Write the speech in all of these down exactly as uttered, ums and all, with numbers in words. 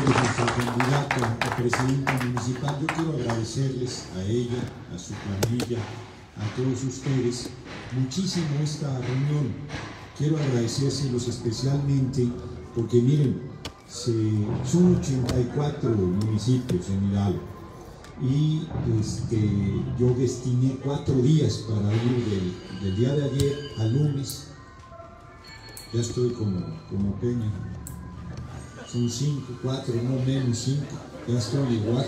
pues nuestro candidato a presidente municipal, yo quiero agradecerles a ella, a su familia, a todos ustedes, muchísimo esta reunión. Quiero agradecérselos especialmente porque miren, se, son ochenta y cuatro municipios en Hidalgo y este, yo destiné cuatro días para ir del, del día de ayer al lunes. Ya estoy como, como Peña, son cinco, cuatro, no menos cinco, ya estoy igual.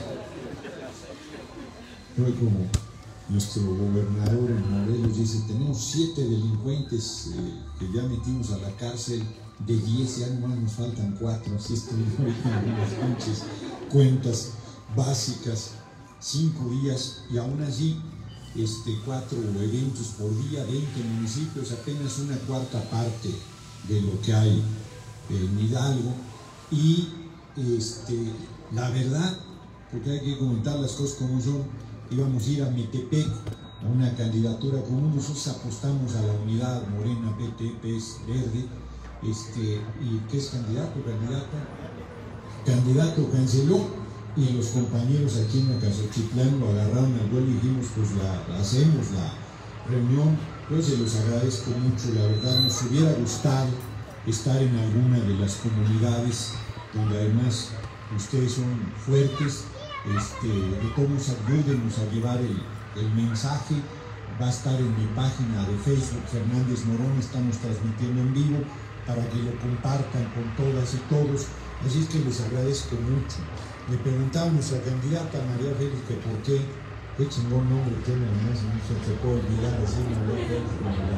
Estoy como nuestro gobernador en Morelos dice, tenemos siete delincuentes eh, que ya metimos a la cárcel, de diez ya nomás nos faltan cuatro, así estoy con las pinches cuentas básicas, cinco días y aún así este, cuatro eventos por día, veinte municipios, apenas una cuarta parte de lo que hay en Hidalgo. Y este, la verdad, porque hay que comentar las cosas como son, íbamos a ir a Metepec a una candidatura común, nosotros apostamos a la unidad Morena, P T, P E S, Verde, este, y ¿qué es candidato? Candidata, candidato canceló y los compañeros aquí en Acasochitlán lo agarraron al vuelo y dijimos pues la, la hacemos la reunión. Pues se los agradezco mucho, la verdad nos hubiera gustado estar en alguna de las comunidades donde además ustedes son fuertes, este, de todos ayúdenos a llevar el, el mensaje. Va a estar en mi página de Facebook, Fernández Morón, estamos transmitiendo en vivo para que lo compartan con todas y todos, así es que les agradezco mucho. Le preguntamos a la candidata María Félix que por qué, qué chingón nombre tiene, además no se te puede olvidar así, María Félix,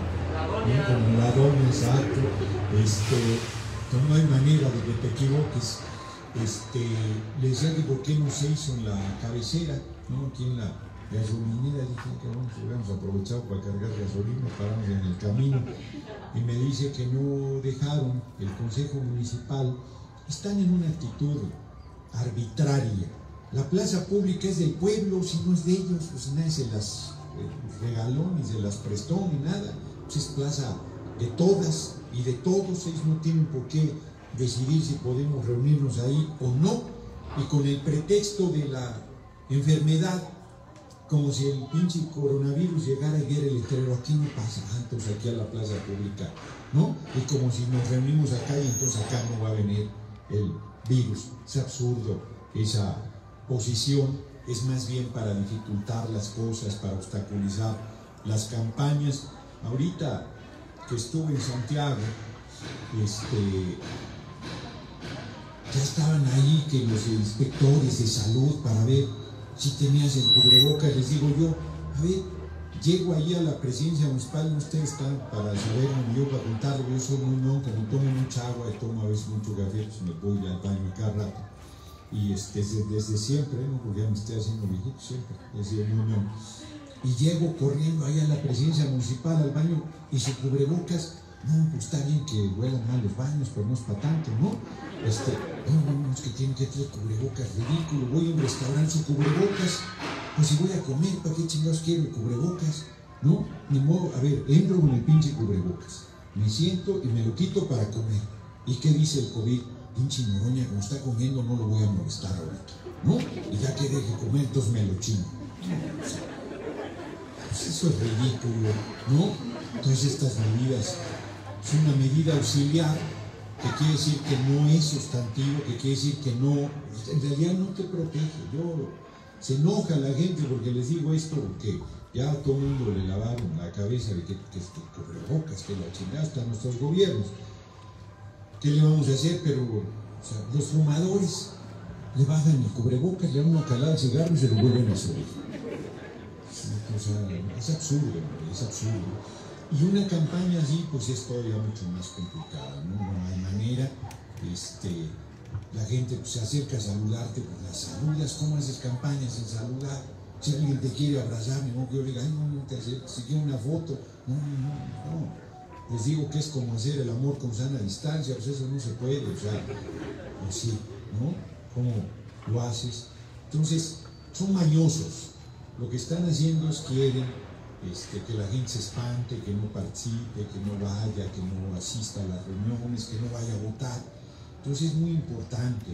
como la dona, exacto, este, no hay manera de que te equivoques. Este, le decía que por qué no se hizo en la cabecera, ¿no? Aquí en la gasolinera, dije que bueno, hubiéramos aprovechado para cargar gasolina, paramos en el camino, y me dice que no dejaron el Consejo Municipal, están en una actitud arbitraria. La plaza pública es del pueblo, si no es de ellos, pues nadie se las eh, regaló, ni se las prestó, ni nada, pues es plaza de todas y de todos, ellos no tienen por qué decidir si podemos reunirnos ahí o no, y con el pretexto de la enfermedad, como si el pinche coronavirus llegara y viera el letrero, aquí no pasa tantos, aquí a la plaza pública, ¿no? Y como si nos reunimos acá y entonces acá no va a venir el virus. Es absurdo esa posición, es más bien para dificultar las cosas, para obstaculizar las campañas. Ahorita que estuve en Santiago, este, ya estaban ahí que los inspectores de salud para ver si tenías el cubrebocas. Les digo yo, a ver, llego ahí a la presidencia municipal, ustedes están para saber, yo para contarlo, yo soy muy non, como tomo mucha agua y tomo a veces mucho café, pues me voy al baño cada rato. Y este, desde, desde siempre, ¿no? Porque ya me estoy haciendo viejito siempre, desde muy non. Y llego corriendo ahí a la presidencia municipal, al baño, y su cubrebocas, no, pues está bien que huelan mal los baños, pero no es para tanto, ¿no? Este, no, no, no, es que tienen que tener cubrebocas, ridículo, voy a un restaurante, su cubrebocas, pues si voy a comer, ¿para qué chingados quiero el cubrebocas? No, ni modo, a ver, entro con el pinche cubrebocas, me siento y me lo quito para comer. ¿Y qué dice el COVID? Pinche Noroña, como está comiendo, no lo voy a molestar ahorita, ¿no? Y ya que deje comer, entonces me lo chingo. Pues eso es ridículo, ¿no? Entonces estas medidas son una medida auxiliar, que quiere decir que no es sustantivo, que quiere decir que no, en realidad no te protege. Yo, se enoja la gente porque les digo esto, porque ya a todo el mundo le lavaron la cabeza de que, que, que cubrebocas, que la chingada hasta nuestros gobiernos. ¿Qué le vamos a hacer? Pero o sea, los fumadores le bajan el cubrebocas, le dan una calada al cigarro y se lo vuelven a subir. O sea, es absurdo, es absurdo. Y una campaña así, pues es todavía mucho más complicada, ¿no? No hay manera, este, la gente pues, se acerca a saludarte, pues las saludas, ¿cómo haces campañas sin saludar? Si alguien te quiere abrazar, no que yo diga, ay, no, no te acerques, si quiere una foto, no, no, no, no. Les digo que es como hacer el amor con sana distancia, pues eso no se puede, o sea, pues sí, ¿no? ¿Cómo lo haces? Entonces, son mañosos, lo que están haciendo es quieren Este, que la gente se espante, que no participe, que no vaya, que no asista a las reuniones, que no vaya a votar. Entonces es muy importante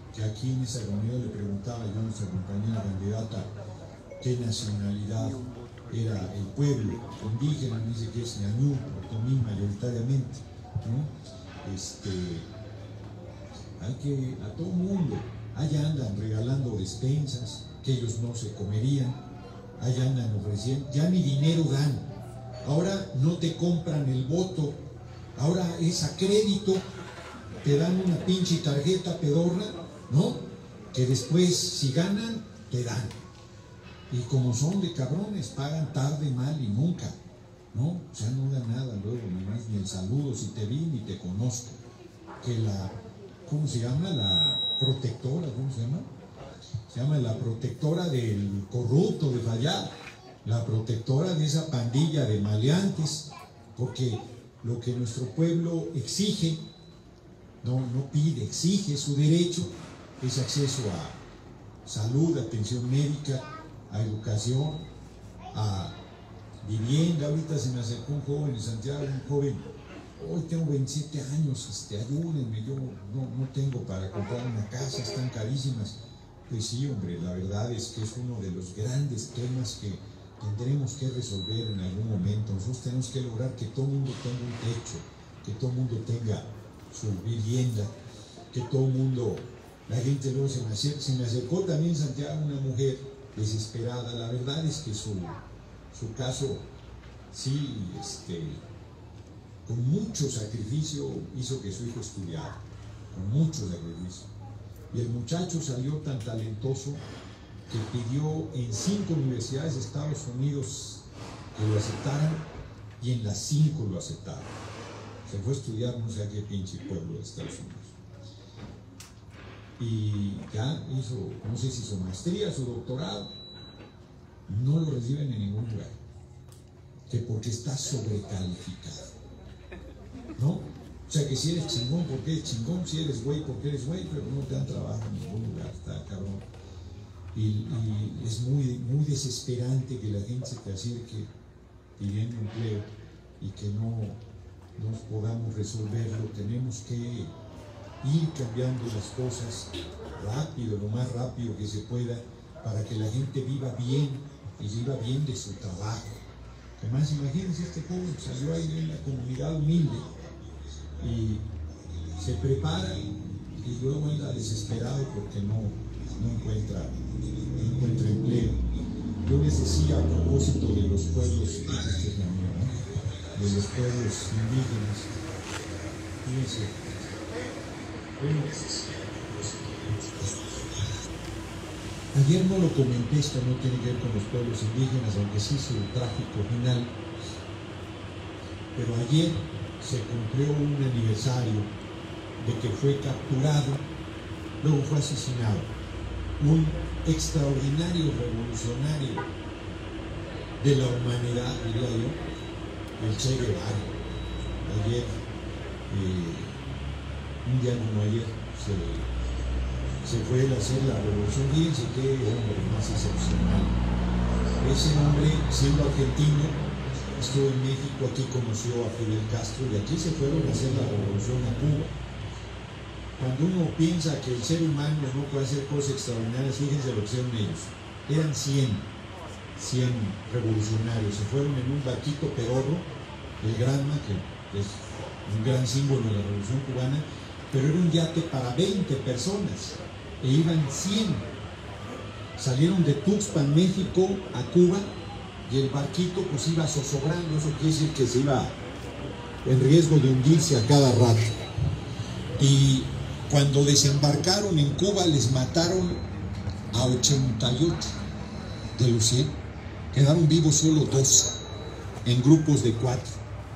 que aquí en esa reunión le preguntaba yo a nuestra compañera candidata qué nacionalidad era el pueblo indígena, me dice que es ñañú, otomí mayoritariamente, ¿no? Este, hay que, a todo mundo, allá andan regalando despensas que ellos no se comerían, allá andan ofreciendo, ya ni dinero dan, ahora no te compran el voto, ahora es a crédito, te dan una pinche tarjeta pedorra, ¿no? Que después si ganan, te dan. Y como son de cabrones, pagan tarde, mal y nunca, ¿no? O sea, no da nada luego, nomás ni el saludo, si te vi ni te conozco. Que la, ¿cómo se llama? La protectora, ¿cómo se llama? Se llama la protectora del corrupto de Fayad, la protectora de esa pandilla de maleantes, porque lo que nuestro pueblo exige, no, no pide, exige su derecho, es acceso a salud, atención médica, a educación, a vivienda. Ahorita se me acercó un joven en Santiago, un joven, hoy tengo veintisiete años, este, ayúdenme, yo no, no tengo para comprar una casa, están carísimas. Pues sí, hombre, la verdad es que es uno de los grandes temas que tendremos que resolver en algún momento. Nosotros tenemos que lograr que todo el mundo tenga un techo, que todo el mundo tenga su vivienda, que todo el mundo, la gente luego se me acercó, se me acercó también en Santiago una mujer desesperada. La verdad es que su, su caso, sí, este, con mucho sacrificio hizo que su hijo estudiara, con mucho sacrificio. Y el muchacho salió tan talentoso que pidió en cinco universidades de Estados Unidos que lo aceptaran, y en las cinco lo aceptaron. Se fue a estudiar no sé a qué pinche pueblo de Estados Unidos. Y ya hizo, no sé si su maestría, su doctorado, no lo reciben en ningún lugar, que porque está sobrecalificado, ¿no? O sea que si eres chingón, porque eres chingón, si eres güey, porque eres güey, pero no te dan trabajo en ningún lugar, está cabrón. Y, y es muy, muy desesperante que la gente se te acerque pidiendo empleo y que no nos podamos resolverlo. Tenemos que ir cambiando las cosas rápido, lo más rápido que se pueda, para que la gente viva bien y viva bien de su trabajo. Además, imagínense, este joven salió ahí de una comunidad humilde y se prepara y luego anda desesperado porque no, no, encuentra, no encuentra empleo. Yo les decía a propósito de los pueblos, este es la mía, ¿no? De los pueblos indígenas, fíjense, bueno, ayer no lo comenté, esto no tiene que ver con los pueblos indígenas, aunque sí su trágico final, pero ayer se cumplió un aniversario de que fue capturado, luego fue asesinado, un extraordinario revolucionario de la humanidad, diría yo, el Che Guevara. Ayer, eh, un día como ayer, se, se fue a hacer la revolución. Fíjense qué hombre más excepcional. Ese hombre, siendo argentino, estuvo en México, aquí conoció a Fidel Castro y aquí se fueron a hacer la revolución a Cuba. Cuando uno piensa que el ser humano no puede hacer cosas extraordinarias, fíjense lo que hicieron ellos. Eran cien, cien revolucionarios, se fueron en un barquito pedorro, el Granma, que es un gran símbolo de la revolución cubana, pero era un yate para veinte personas, e iban cien. Salieron de Tuxpan, México, a Cuba, y el barquito pues iba zozobrando, eso quiere decir que se iba en riesgo de hundirse a cada rato. Y cuando desembarcaron en Cuba les mataron a ochenta y ocho de los cien, quedaron vivos solo dos, en grupos de cuatro,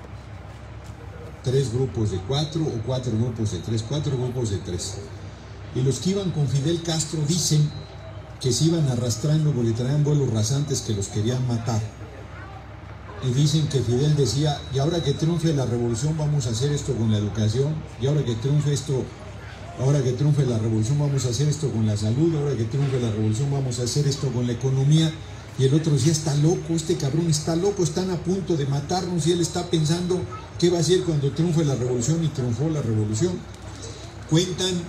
tres grupos de cuatro o cuatro grupos de tres, cuatro grupos de tres. Y los que iban con Fidel Castro dicen que se iban arrastrando porque traían vuelos rasantes que los querían matar. Y dicen que Fidel decía, y ahora que triunfe la revolución vamos a hacer esto con la educación, y ahora que triunfe esto, ahora que triunfe la revolución vamos a hacer esto con la salud, ahora que triunfe la revolución vamos a hacer esto con la economía. Y el otro decía, está loco, este cabrón está loco, están a punto de matarnos y él está pensando qué va a hacer cuando triunfe la revolución, y triunfó la revolución. Cuentan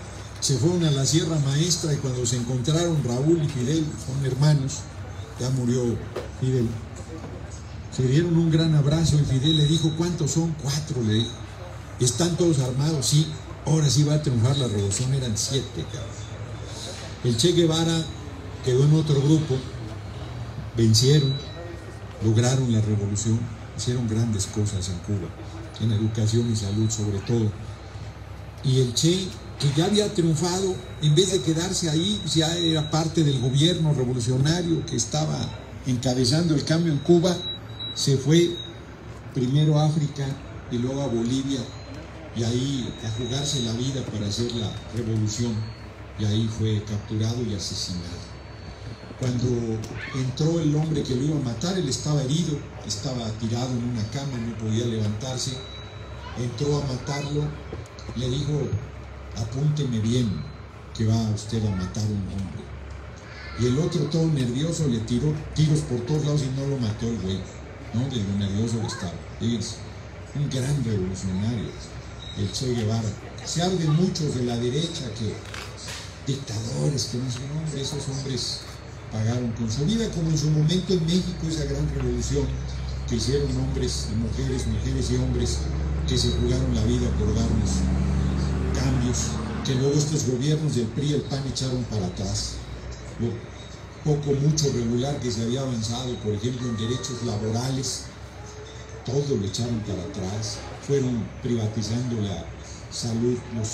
se fueron a la Sierra Maestra y cuando se encontraron Raúl y Fidel, son hermanos, ya murió Fidel, se dieron un gran abrazo y Fidel le dijo, ¿cuántos son? Cuatro, le dijo. ¿Están todos armados? Sí, ahora sí va a triunfar la revolución, eran siete, cabrón. El Che Guevara quedó en otro grupo, vencieron, lograron la revolución, hicieron grandes cosas en Cuba, en educación y salud sobre todo. Y el Che, que ya había triunfado, en vez de quedarse ahí, ya era parte del gobierno revolucionario que estaba encabezando el cambio en Cuba, se fue primero a África y luego a Bolivia, y ahí a jugarse la vida para hacer la revolución, y ahí fue capturado y asesinado. Cuando entró el hombre que lo iba a matar, él estaba herido, estaba tirado en una cama, no podía levantarse, entró a matarlo, le dijo, apúnteme bien, que va usted a matar a un hombre. Y el otro, todo nervioso, le tiró tiros por todos lados y no lo mató el güey, ¿no? De lo nervioso que estaba. Es un gran revolucionario, el Che Guevara. Se habla muchos de la derecha que dictadores, que no son hombres, esos hombres pagaron con su vida, como en su momento en México, esa gran revolución que hicieron hombres y mujeres, mujeres y hombres que se jugaron la vida por darnos cambios, que luego estos gobiernos del P R I y el P A N echaron para atrás. Lo poco, mucho regular que se había avanzado, por ejemplo, en derechos laborales, todo lo echaron para atrás. Fueron privatizando la salud, los,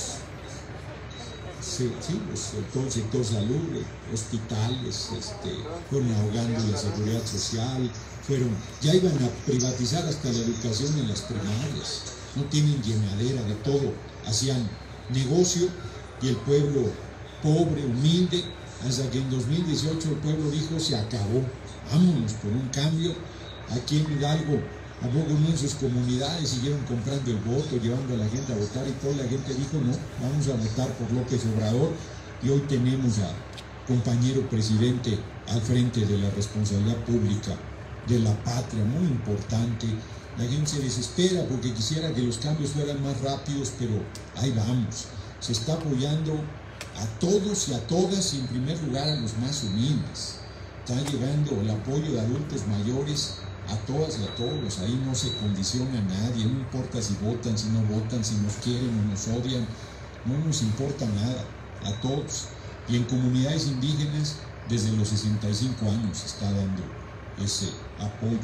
sí, sí, los, todo el sector salud, hospitales, este, fueron ahogando la seguridad social, fueron, ya iban a privatizar hasta la educación en las primarias. No tienen llenadera de todo, hacían negocio y el pueblo pobre, humilde, hasta que en dos mil dieciocho el pueblo dijo, se acabó, vámonos por un cambio. Aquí en Hidalgo, a poco no en sus comunidades siguieron comprando el voto, llevando a la gente a votar, y toda la gente dijo, no, vamos a votar por López Obrador, y hoy tenemos al compañero presidente al frente de la responsabilidad pública de la patria, muy importante. La gente se desespera porque quisiera que los cambios fueran más rápidos, pero ahí vamos. Se está apoyando a todos y a todas, y en primer lugar a los más humildes. Está llegando el apoyo de adultos mayores a todas y a todos. Ahí no se condiciona a nadie, no importa si votan, si no votan, si nos quieren o nos odian, no nos importa nada, a todos. Y en comunidades indígenas, desde los sesenta y cinco años se está dando ese apoyo.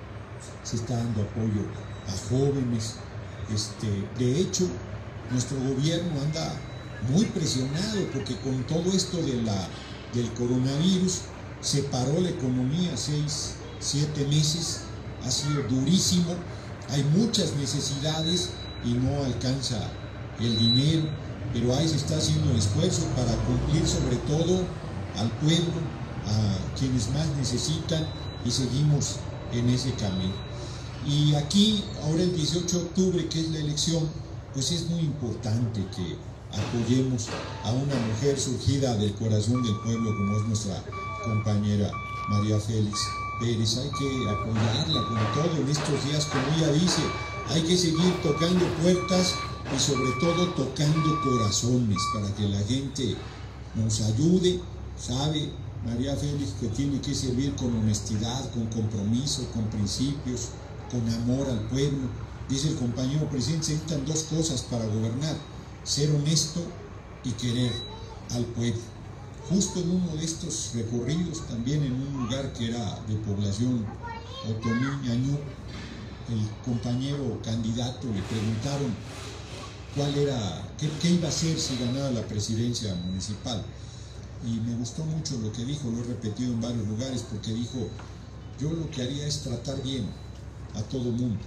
Se está dando apoyo a jóvenes. Este, de hecho, nuestro gobierno anda muy presionado porque con todo esto de la, del coronavirus se paró la economía seis, siete meses, ha sido durísimo, hay muchas necesidades y no alcanza el dinero, pero ahí se está haciendo el esfuerzo para cumplir sobre todo al pueblo, a quienes más necesitan, y seguimos en ese camino. Y aquí, ahora el dieciocho de octubre, que es la elección, pues es muy importante que apoyemos a una mujer surgida del corazón del pueblo como es nuestra compañera María Félix Pérez. Hay que apoyarla con todo en estos días, como ella dice, hay que seguir tocando puertas y sobre todo tocando corazones para que la gente nos ayude. Sabe María Félix que tiene que servir con honestidad, con compromiso, con principios, con amor al pueblo. Dice el compañero presidente, se necesitan dos cosas para gobernar: ser honesto y querer al pueblo. Justo en uno de estos recorridos, también en un lugar que era de población otomí, ñañú, el compañero candidato le preguntaron cuál era, qué, qué iba a hacer si ganaba la presidencia municipal. Y me gustó mucho lo que dijo, lo he repetido en varios lugares, porque dijo, yo lo que haría es tratar bien a todo mundo.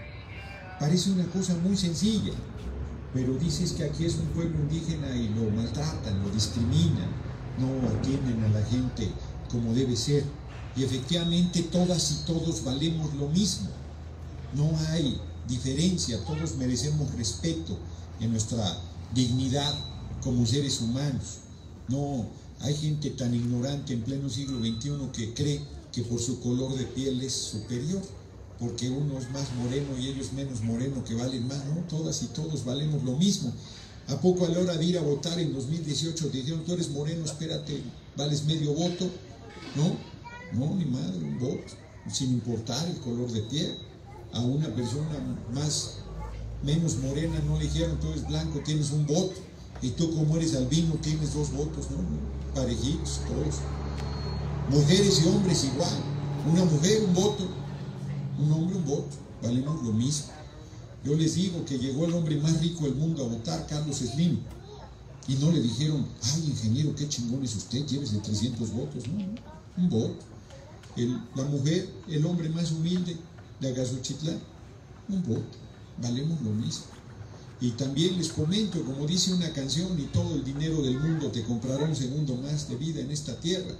Parece una cosa muy sencilla, pero dices que aquí es un pueblo indígena y lo maltratan, lo discriminan, no atienden a la gente como debe ser. Y efectivamente todas y todos valemos lo mismo, no hay diferencia, todos merecemos respeto en nuestra dignidad como seres humanos. No hay gente tan ignorante en pleno siglo veintiuno que cree que por su color de piel es superior, porque uno es más moreno y ellos menos moreno, que valen más. No, todas y todos valemos lo mismo. ¿A poco a la hora de ir a votar en dos mil dieciocho te dijeron, tú eres moreno, espérate, vales medio voto? No, no, ni madre, un voto, sin importar el color de piel. A una persona más, menos morena no le dijeron, tú eres blanco, tienes un voto, y tú como eres albino tienes dos votos, ¿no? Parejitos, todos. Mujeres y hombres igual, una mujer un voto, un hombre un voto, valemos lo mismo. Yo les digo que llegó el hombre más rico del mundo a votar, Carlos Slim, y no le dijeron, ay ingeniero, qué chingón es usted, llévese trescientos votos, no, no, un voto. El, la mujer, el hombre más humilde de Agazochitlán, un voto, valemos lo mismo. Y también les comento, como dice una canción, y todo el dinero del mundo te comprará un segundo más de vida en esta tierra,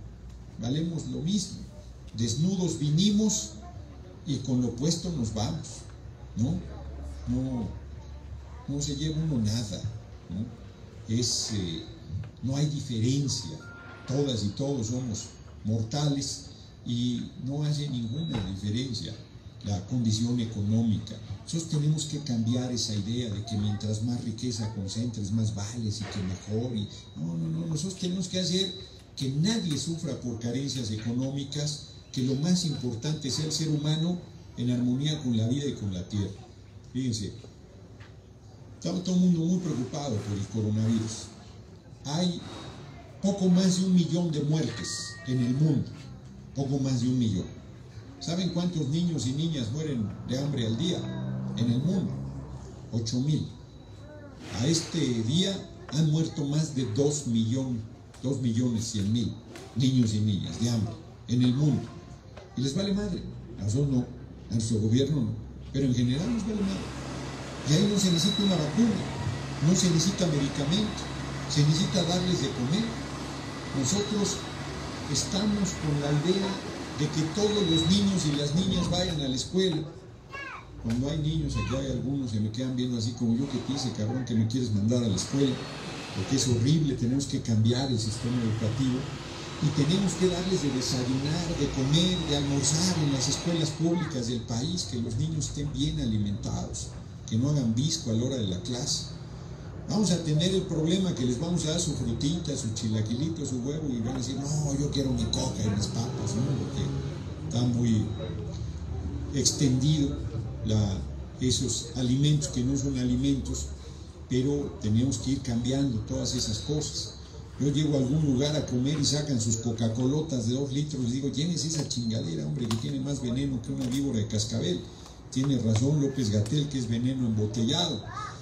valemos lo mismo. Desnudos vinimos y con lo puesto nos vamos. ¿No? No, no se lleva uno nada, ¿no? Es, eh, no hay diferencia, todas y todos somos mortales y no hay ninguna diferencia la condición económica. Nosotros tenemos que cambiar esa idea de que mientras más riqueza concentres, más vales y que mejor. Y, no, no, no, nosotros tenemos que hacer que nadie sufra por carencias económicas, que lo más importante sea el ser humano en armonía con la vida y con la tierra. Fíjense, estaba todo el mundo muy preocupado por el coronavirus. Hay poco más de un millón de muertes en el mundo, poco más de un millón. ¿Saben cuántos niños y niñas mueren de hambre al día en el mundo? Ocho mil. A este día han muerto más de dos millones, dos millones cien mil niños y niñas de hambre en el mundo. Y les vale madre, a nosotros no, a nuestro gobierno no, pero en general nos vale madre. Y ahí no se necesita una vacuna, no se necesita medicamento, se necesita darles de comer. Nosotros estamos con la idea de que todos los niños y las niñas vayan a la escuela. Cuando hay niños, aquí hay algunos que me quedan viendo así como yo, que te dice, cabrón, que me quieres mandar a la escuela, porque es horrible, tenemos que cambiar el sistema educativo y tenemos que darles de desayunar, de comer, de almorzar en las escuelas públicas del país, que los niños estén bien alimentados, que no hagan visco a la hora de la clase. Vamos a tener el problema que les vamos a dar su frutita, su chilaquilito, su huevo, y van a decir, no, yo quiero mi coca y mis papas, ¿no? Porque está muy extendido la, esos alimentos que no son alimentos, pero tenemos que ir cambiando todas esas cosas. Yo llego a algún lugar a comer y sacan sus Coca-Colotas de dos litros y digo, llévese esa chingadera, hombre, que tiene más veneno que una víbora de cascabel. Tiene razón López-Gatell, que es veneno embotellado.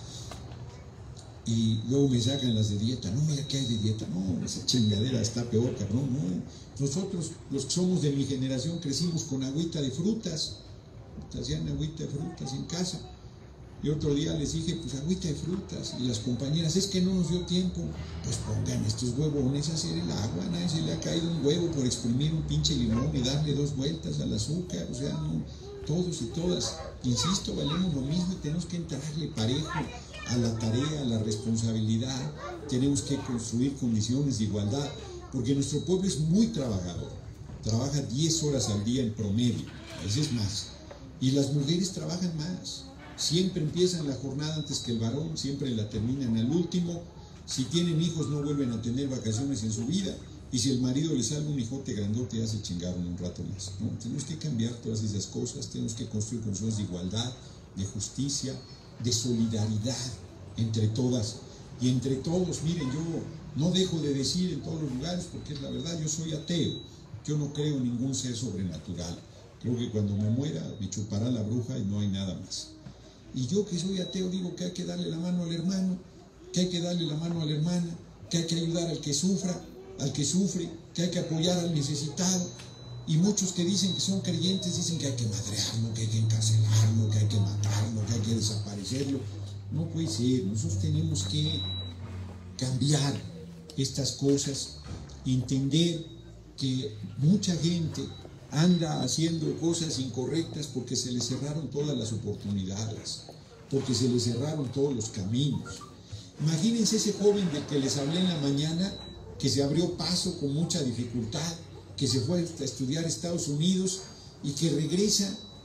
Y luego me sacan las de dieta. No, mira, ¿qué hay de dieta? No, esa chingadera está peor, cabrón. No. Nosotros, los que somos de mi generación, crecimos con agüita de frutas. Te hacían agüita de frutas en casa. Y otro día les dije, pues agüita de frutas. Y las compañeras, es que no nos dio tiempo. Pues pongan estos huevones a hacer el agua. A nadie se le ha caído un huevo por exprimir un pinche limón y darle dos vueltas al azúcar. O sea, no, todos y todas, insisto, valemos lo mismo y tenemos que entrarle parejo a la tarea, a la responsabilidad. Tenemos que construir condiciones de igualdad, porque nuestro pueblo es muy trabajador. Trabaja diez horas al día en promedio, a veces más. Y las mujeres trabajan más. Siempre empiezan la jornada antes que el varón, siempre la terminan al último. Si tienen hijos no vuelven a tener vacaciones en su vida. Y si el marido le sale un hijote grandote, ya se chingaron un rato más, ¿no? Tenemos que cambiar todas esas cosas, tenemos que construir condiciones de igualdad, de justicia, de solidaridad entre todas y entre todos. Miren, yo no dejo de decir en todos los lugares, porque es la verdad, yo soy ateo, yo no creo en ningún ser sobrenatural. Creo que cuando me muera me chupará la bruja y no hay nada más. Y yo que soy ateo digo que hay que darle la mano al hermano, que hay que darle la mano a la hermana, que hay que ayudar al que sufra, al que sufre, que hay que apoyar al necesitado. Y muchos que dicen que son creyentes dicen que hay que madrearlo, que hay que encarcelarlo, que hay que matarlo, que hay que desaparecerlo. No puede ser. Nosotros tenemos que cambiar estas cosas, entender que mucha gente anda haciendo cosas incorrectas porque se les cerraron todas las oportunidades, porque se les cerraron todos los caminos. Imagínense ese joven del que les hablé en la mañana, que se abrió paso con mucha dificultad, que se fue a estudiar a Estados Unidos y que regresa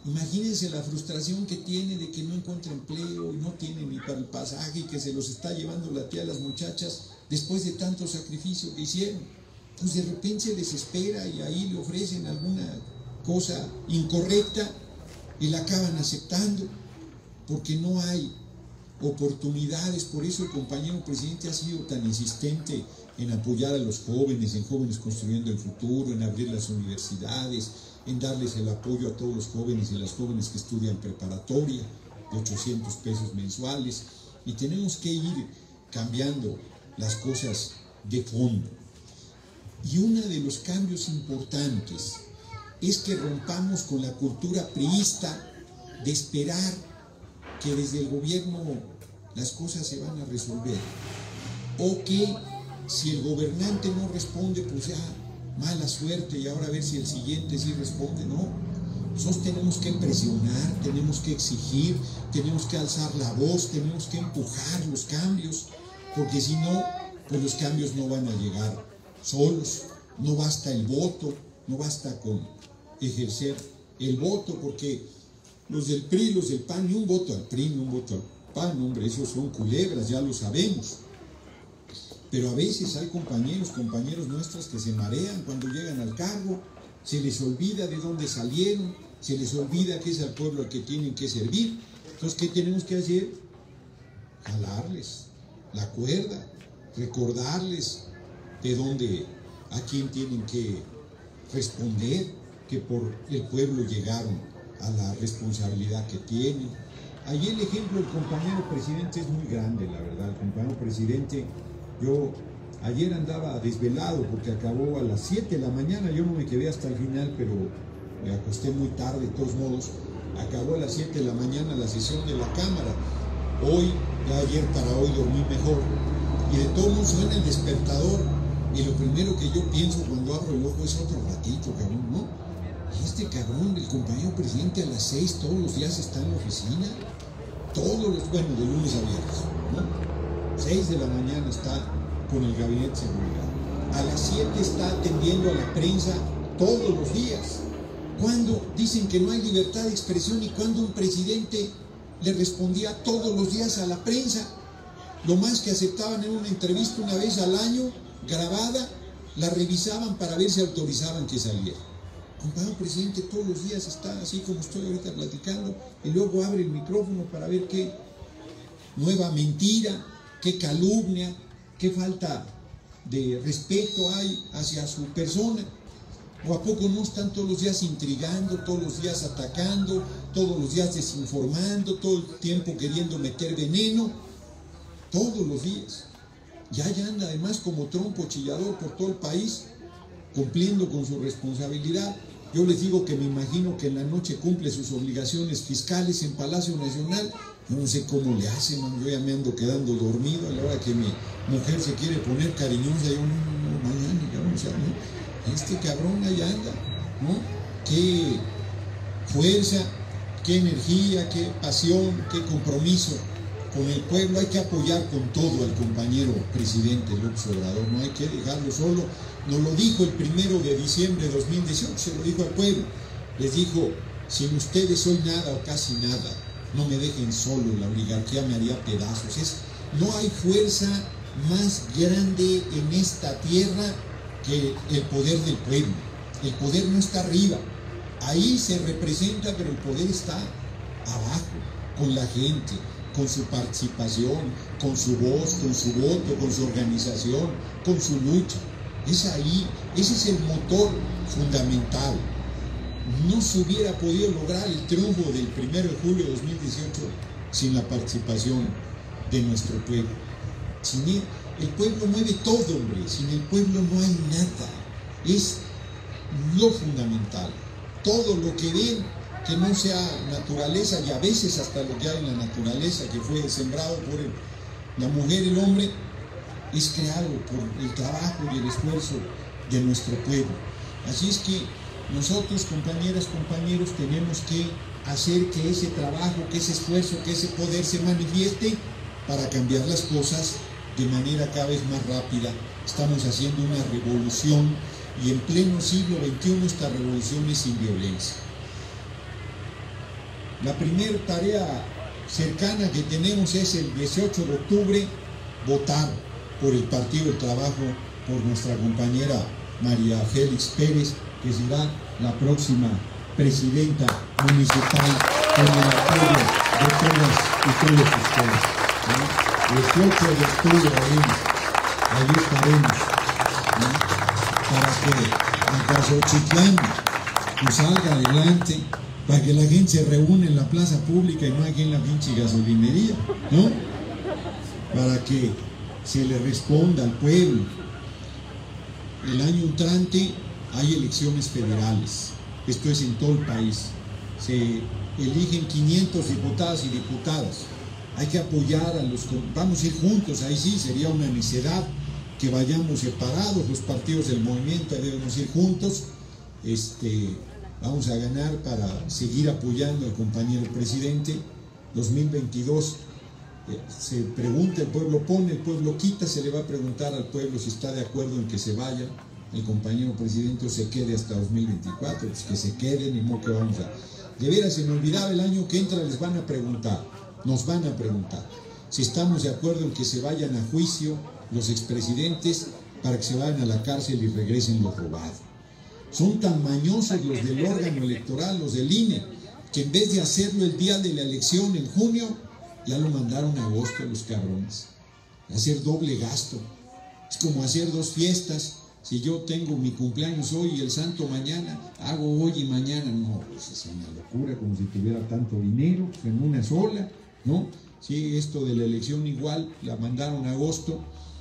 Imagínense la frustración que tiene de que no encuentra empleo y no tiene ni para el pasaje y que se los está llevando la tía a las muchachas después de tanto sacrificio que hicieron. Pues de repente se desespera y ahí le ofrecen alguna cosa incorrecta y la acaban aceptando porque no hay oportunidades. Por eso el compañero presidente ha sido tan insistente en apoyar a los jóvenes, en Jóvenes Construyendo el Futuro, en abrir las universidades, en darles el apoyo a todos los jóvenes y las jóvenes que estudian preparatoria de ochocientos pesos mensuales, y tenemos que ir cambiando las cosas de fondo. Y uno de los cambios importantes es que rompamos con la cultura priista de esperar que desde el gobierno las cosas se van a resolver, o que si el gobernante no responde, pues ya mala suerte y ahora a ver si el siguiente sí responde. No, nosotros tenemos que presionar, tenemos que exigir, tenemos que alzar la voz, tenemos que empujar los cambios, porque si no, pues los cambios no van a llegar solos. No basta el voto, no basta con ejercer el voto, porque los del P R I, los del P A N, ni un voto al P R I, ni un voto al P A N, hombre, esos son culebras, ya lo sabemos. Pero a veces hay compañeros, compañeros nuestros que se marean cuando llegan al cargo, se les olvida de dónde salieron, se les olvida que es al pueblo al que tienen que servir. Entonces, ¿qué tenemos que hacer? Jalarles la cuerda, recordarles de dónde, a quién tienen que responder, que por el pueblo llegaron a la responsabilidad que tienen. Ahí el ejemplo del compañero presidente es muy grande, la verdad. El compañero presidente, yo ayer andaba desvelado porque acabó a las siete de la mañana, yo no me quedé hasta el final, pero me acosté muy tarde, de todos modos, acabó a las siete de la mañana la sesión de la Cámara. Hoy, ya ayer para hoy dormí mejor, y de todos modos suena el despertador, y lo primero que yo pienso cuando abro el ojo es otro ratito, cabrón, ¿no? Y este cabrón, el compañero presidente, a las seis todos los días está en la oficina, todos los, bueno, de lunes a viernes, ¿no? seis de la mañana está con el gabinete de seguridad, a las siete está atendiendo a la prensa todos los días. Cuando dicen que no hay libertad de expresión y cuando un presidente le respondía todos los días a la prensa, lo más que aceptaban en una entrevista una vez al año, grabada, la revisaban para ver si autorizaban que saliera. El compañero presidente todos los días está así como estoy ahorita platicando, y luego abre el micrófono para ver qué nueva mentira, qué calumnia, qué falta de respeto hay hacia su persona. ¿O a poco no están todos los días intrigando, todos los días atacando, todos los días desinformando, todo el tiempo queriendo meter veneno? Todos los días. Y allá anda además como trompo chillador por todo el país, cumpliendo con su responsabilidad. Yo les digo que me imagino que en la noche cumple sus obligaciones fiscales en Palacio Nacional. Yo no sé cómo le hacen, man. Yo ya me ando quedando dormido a la hora que mi mujer se quiere poner cariñosa. Yo no, no, no, mañana, cabrón, o sea, no. Este cabrón allá anda, ¿no? Qué fuerza, qué energía, qué pasión, qué compromiso con el pueblo. Hay que apoyar con todo al compañero presidente López Obrador, no hay que dejarlo solo. Nos lo dijo el primero de diciembre de dos mil dieciocho, se lo dijo al pueblo. Les dijo: sin ustedes soy nada o casi nada, no me dejen solo, la oligarquía me haría pedazos. Es, no hay fuerza más grande en esta tierra que el poder del pueblo. El poder no está arriba, ahí se representa, pero el poder está abajo, con la gente, con su participación, con su voz, con su voto, con su organización, con su lucha. Es ahí, ese es el motor fundamental. No se hubiera podido lograr el triunfo del primero de julio de dos mil dieciocho sin la participación de nuestro pueblo. Sin él, el pueblo mueve todo, hombre. Sin el pueblo no hay nada. Es lo fundamental. Todo lo que ven que no sea naturaleza, y a veces hasta lo que hay en la naturaleza, que fue sembrado por el, la mujer y el hombre, es creado por el trabajo y el esfuerzo de nuestro pueblo. Así es que nosotros, compañeras, compañeros, tenemos que hacer que ese trabajo, que ese esfuerzo, que ese poder se manifieste para cambiar las cosas de manera cada vez más rápida. Estamos haciendo una revolución, y en pleno siglo veintiuno esta revolución es sin violencia. La primera tarea cercana que tenemos es el dieciocho de octubre, votar por el Partido del Trabajo, por nuestra compañera María Félix Pérez, que será la próxima presidenta municipal con el apoyo de todas y todos ustedes. ¿No? dieciocho de octubre, ahí estaremos, ¿no? Para que Acaxochitlán pues salga adelante, para que la gente se reúne en la plaza pública y no aquí en la pinche gasolinería, ¿no? Para que se le responda al pueblo. El año entrante hay elecciones federales, esto es en todo el país, se eligen quinientos diputadas y diputadas, hay que apoyar a los, vamos a ir juntos, ahí sí sería una necedad que vayamos separados, los partidos del movimiento debemos ir juntos, este, vamos a ganar para seguir apoyando al compañero presidente. Dos mil veintidós eh, se pregunta, el pueblo pone, el pueblo quita, se le va a preguntar al pueblo si está de acuerdo en que se vaya el compañero presidente o se quede hasta dos mil veinticuatro, pues que se quede, ni modo que vamos a... De veras, se me olvidaba, el año que entra les van a preguntar, nos van a preguntar si estamos de acuerdo en que se vayan a juicio los expresidentes para que se vayan a la cárcel y regresen los robados. Son tan mañosos los del órgano electoral, los del I N E, que en vez de hacerlo el día de la elección en junio, ya lo mandaron a agosto los cabrones. Hacer doble gasto. Es como hacer dos fiestas. Si yo tengo mi cumpleaños hoy y el santo mañana, hago hoy y mañana. No, pues es una locura, como si tuviera tanto dinero en una sola, ¿no? Sí, esto de la elección igual, la mandaron a agosto.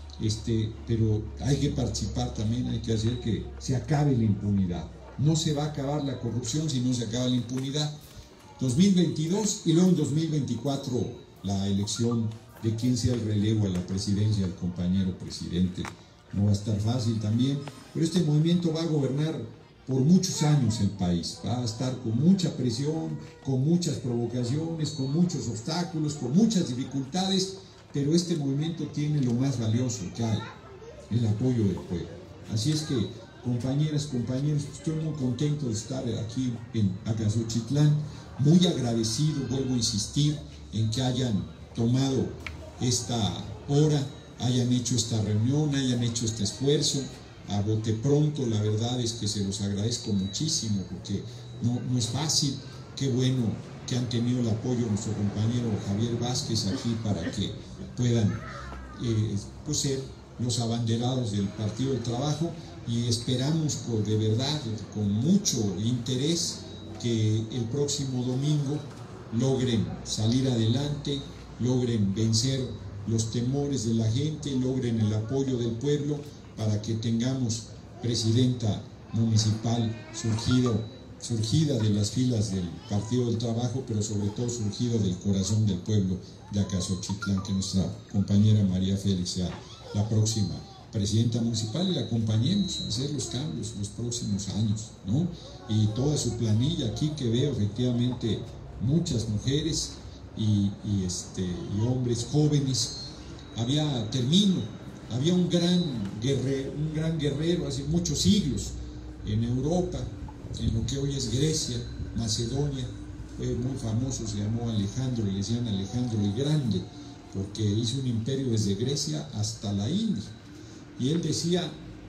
Este, pero hay que participar también, hay que hacer que se acabe la impunidad. No se va a acabar la corrupción si no se acaba la impunidad. dos mil veintidós y luego en dos mil veinticuatro la elección de quién sea el relevo a la presidencia del compañero presidente. No va a estar fácil también, pero este movimiento va a gobernar por muchos años el país. Va a estar con mucha presión, con muchas provocaciones, con muchos obstáculos, con muchas dificultades, pero este movimiento tiene lo más valioso que hay, el apoyo del pueblo. Así es que, compañeras, compañeros, estoy muy contento de estar aquí en Acaxochitlán, muy agradecido, vuelvo a insistir, en que hayan tomado esta hora, hayan hecho esta reunión, hayan hecho este esfuerzo, a bote pronto. La verdad es que se los agradezco muchísimo, porque no, no es fácil. Qué bueno que han tenido el apoyo de nuestro compañero Javier Vázquez aquí para que puedan eh, pues ser los abanderados del Partido del Trabajo, y esperamos por, de verdad, con mucho interés, que el próximo domingo logren salir adelante, logren vencer los temores de la gente, logren el apoyo del pueblo para que tengamos presidenta municipal surgido, surgida de las filas del Partido del Trabajo, pero sobre todo surgido del corazón del pueblo de Acaxochitlán, que nuestra compañera María Félix sea la próxima presidenta municipal y la acompañemos a hacer los cambios los próximos años, ¿no? Y toda su planilla aquí, que veo efectivamente muchas mujeres y, y, este, y hombres jóvenes. Había, termino, había un gran, guerrero, un gran guerrero hace muchos siglos en Europa, en lo que hoy es Grecia, Macedonia, fue muy famoso, se llamó Alejandro, le decían Alejandro el Grande, porque hizo un imperio desde Grecia hasta la India. Y él decía,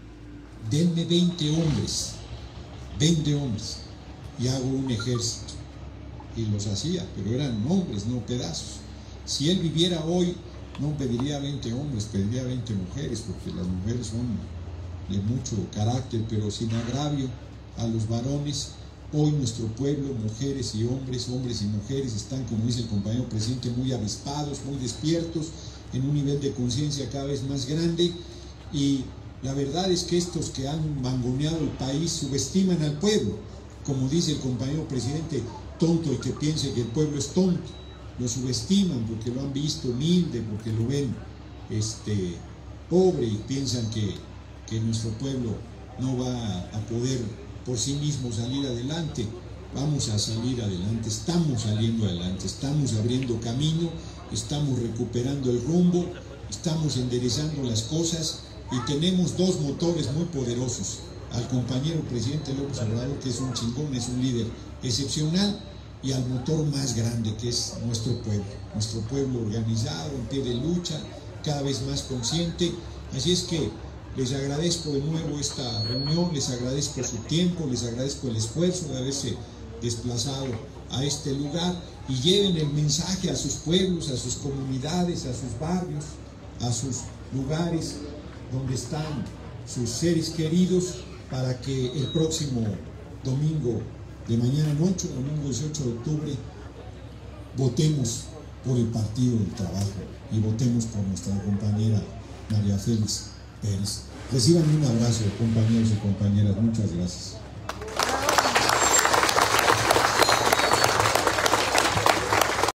denme veinte hombres, veinte hombres, y hago un ejército. Y los hacía, pero eran hombres, no pedazos. Si él viviera hoy, no pediría veinte hombres, pediría veinte mujeres, porque las mujeres son de mucho carácter, pero sin agravio a los varones. Hoy nuestro pueblo, mujeres y hombres, hombres y mujeres, están, como dice el compañero presidente, muy avispados, muy despiertos, en un nivel de conciencia cada vez más grande. Y la verdad es que estos que han mangoneado el país subestiman al pueblo. Como dice el compañero presidente, tonto el que piense que el pueblo es tonto. Lo subestiman porque lo han visto humilde, porque lo ven este, pobre, y piensan que, que nuestro pueblo no va a poder por sí mismo salir adelante. Vamos a salir adelante, estamos saliendo adelante, estamos abriendo camino, estamos recuperando el rumbo, estamos enderezando las cosas, y tenemos dos motores muy poderosos. Al compañero presidente López Obrador, que es un chingón, es un líder excepcional, y al motor más grande, que es nuestro pueblo, nuestro pueblo organizado, en pie de lucha, cada vez más consciente. Así es que les agradezco de nuevo esta reunión, les agradezco su tiempo, les agradezco el esfuerzo de haberse desplazado a este lugar, y lleven el mensaje a sus pueblos, a sus comunidades, a sus barrios, a sus lugares donde están sus seres queridos, para que el próximo domingo de mañana en ocho, domingo dieciocho de octubre, votemos por el Partido del Trabajo y votemos por nuestra compañera María Félix Pérez. Reciban un abrazo, compañeros y compañeras. Muchas gracias.